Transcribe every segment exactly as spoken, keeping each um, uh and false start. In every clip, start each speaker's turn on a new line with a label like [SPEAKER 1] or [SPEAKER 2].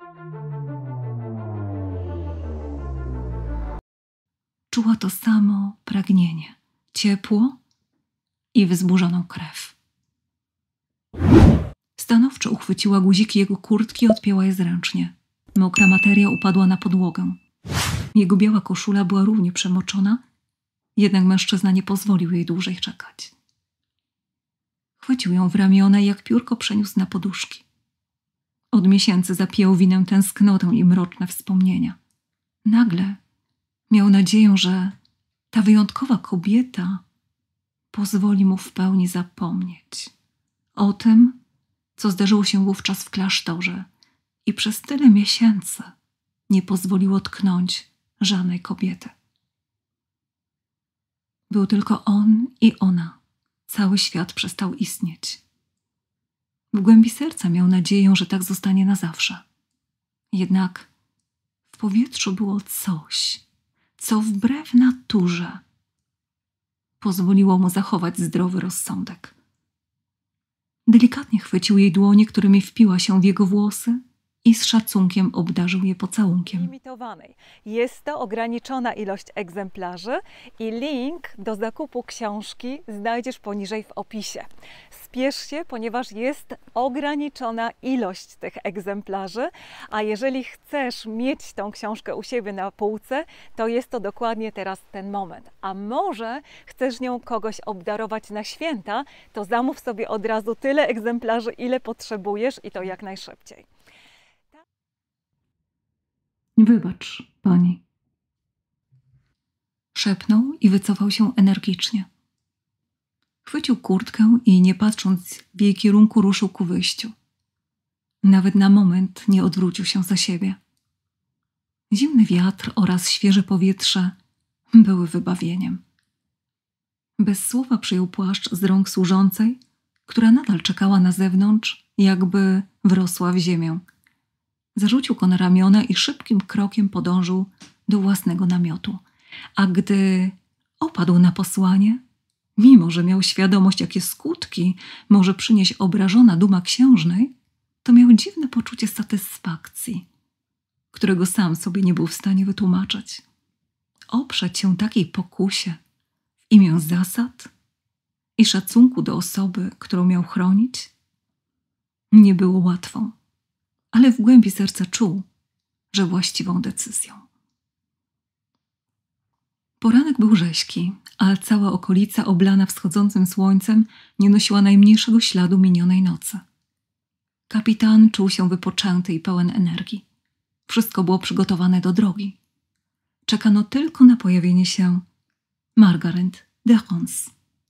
[SPEAKER 1] Czuła to samo pragnienie, ciepło i wzburzoną krew. Stanowczo uchwyciła guziki jego kurtki i odpięła je zręcznie. Mokra materia upadła na podłogę. Jego biała koszula była równie przemoczona, jednak mężczyzna nie pozwolił jej dłużej czekać. Chwycił ją w ramiona i jak piórko przeniósł na poduszki. Od miesięcy zapijał winem tęsknotę i mroczne wspomnienia. Nagle miał nadzieję, że ta wyjątkowa kobieta pozwoli mu w pełni zapomnieć o tym, co zdarzyło się wówczas w klasztorze i przez tyle miesięcy nie pozwoliło tknąć żadnej kobiety. Był tylko on i ona. Cały świat przestał istnieć. W głębi serca miał nadzieję, że tak zostanie na zawsze. Jednak w powietrzu było coś, co wbrew naturze pozwoliło mu zachować zdrowy rozsądek. Delikatnie chwycił jej dłonie, którymi wpiła się w jego włosy i z szacunkiem obdarzył je pocałunkiem.
[SPEAKER 2] Limitowanej. Jest to ograniczona ilość egzemplarzy i link do zakupu książki znajdziesz poniżej w opisie. Spiesz się, ponieważ jest ograniczona ilość tych egzemplarzy, a jeżeli chcesz mieć tą książkę u siebie na półce, to jest to dokładnie teraz ten moment. A może chcesz nią kogoś obdarować na święta, to zamów sobie od razu tyle egzemplarzy, ile potrzebujesz i to jak najszybciej.
[SPEAKER 1] Wybacz, pani. Szepnął i wycofał się energicznie. Chwycił kurtkę i nie patrząc w jej kierunku ruszył ku wyjściu. Nawet na moment nie odwrócił się za siebie. Zimny wiatr oraz świeże powietrze były wybawieniem. Bez słowa przyjął płaszcz z rąk służącej, która nadal czekała na zewnątrz, jakby wrosła w ziemię. Zarzucił go na ramiona i szybkim krokiem podążył do własnego namiotu. A gdy opadł na posłanie, mimo że miał świadomość, jakie skutki może przynieść obrażona duma księżnej, to miał dziwne poczucie satysfakcji, którego sam sobie nie był w stanie wytłumaczyć. Oprzeć się takiej pokusie w imię zasad i szacunku do osoby, którą miał chronić, nie było łatwo. Ale w głębi serca czuł, że właściwą decyzją. Poranek był rzeźki, a cała okolica oblana wschodzącym słońcem nie nosiła najmniejszego śladu minionej nocy. Kapitan czuł się wypoczęty i pełen energii. Wszystko było przygotowane do drogi. Czekano tylko na pojawienie się Margaret de Rance.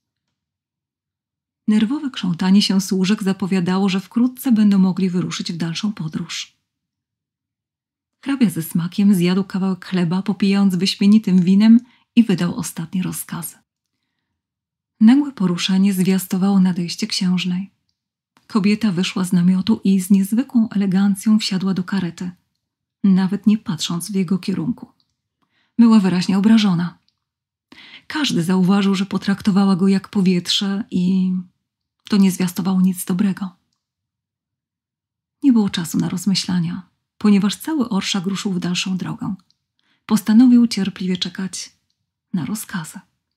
[SPEAKER 1] Nerwowe krzątanie się służek zapowiadało, że wkrótce będą mogli wyruszyć w dalszą podróż. Hrabia ze smakiem zjadł kawałek chleba, popijając wyśmienitym winem i wydał ostatnie rozkazy. Nagłe poruszenie zwiastowało nadejście księżnej. Kobieta wyszła z namiotu i z niezwykłą elegancją wsiadła do karety, nawet nie patrząc w jego kierunku. Była wyraźnie obrażona. Każdy zauważył, że potraktowała go jak powietrze i to nie zwiastowało nic dobrego. Nie było czasu na rozmyślania, ponieważ cały orszak ruszył w dalszą drogę. Postanowił cierpliwie czekać na rozkazy.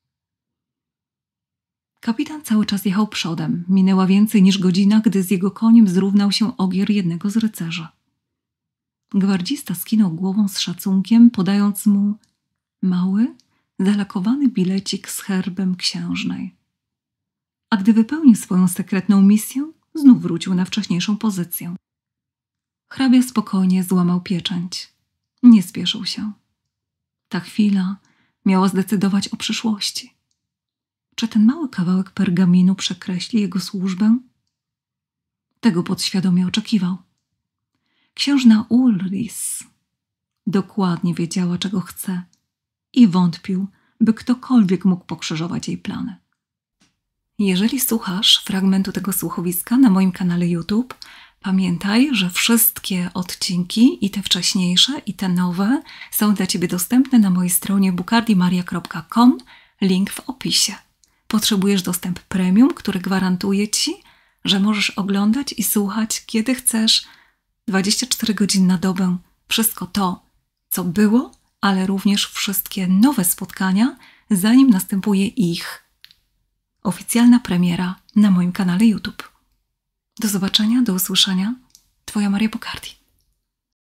[SPEAKER 1] Kapitan cały czas jechał przodem. Minęła więcej niż godzina, gdy z jego koniem zrównał się ogier jednego z rycerzy. Gwardzista skinął głową z szacunkiem, podając mu mały, zalakowany bilecik z herbem księżnej. A gdy wypełnił swoją sekretną misję, znów wrócił na wcześniejszą pozycję. Hrabia spokojnie złamał pieczęć. Nie spieszył się. Ta chwila miała zdecydować o przyszłości. Czy ten mały kawałek pergaminu przekreśli jego służbę? Tego podświadomie oczekiwał. Księżna Ulris dokładnie wiedziała, czego chce i wątpił, by ktokolwiek mógł pokrzyżować jej plany. Jeżeli słuchasz fragmentu tego słuchowiska na moim kanale YouTube, pamiętaj, że wszystkie odcinki, i te wcześniejsze, i te nowe, są dla Ciebie dostępne na mojej stronie bukardimaria kropka com, link w opisie. Potrzebujesz dostęp premium, który gwarantuje Ci, że możesz oglądać i słuchać, kiedy chcesz, dwadzieścia cztery godziny na dobę. Wszystko to, co było, ale również wszystkie nowe spotkania, zanim następuje ich oficjalna premiera na moim kanale YouTube. Do zobaczenia, do usłyszenia. Twoja Maria Bocardi.